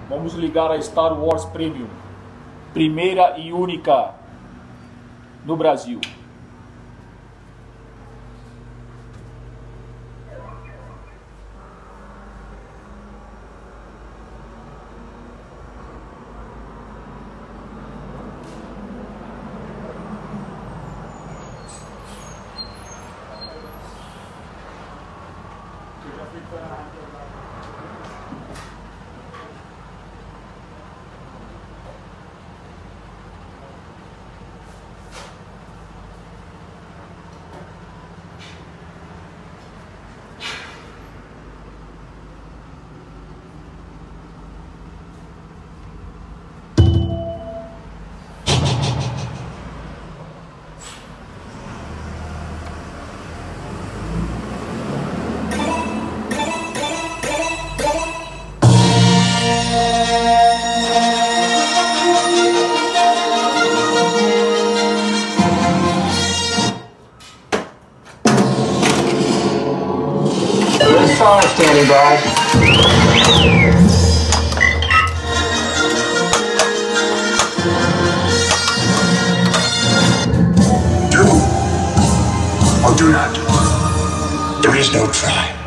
Vamos ligar a Star Wars Premium, primeira e única no Brasil. Fire standing by. Do or do not. There is no try.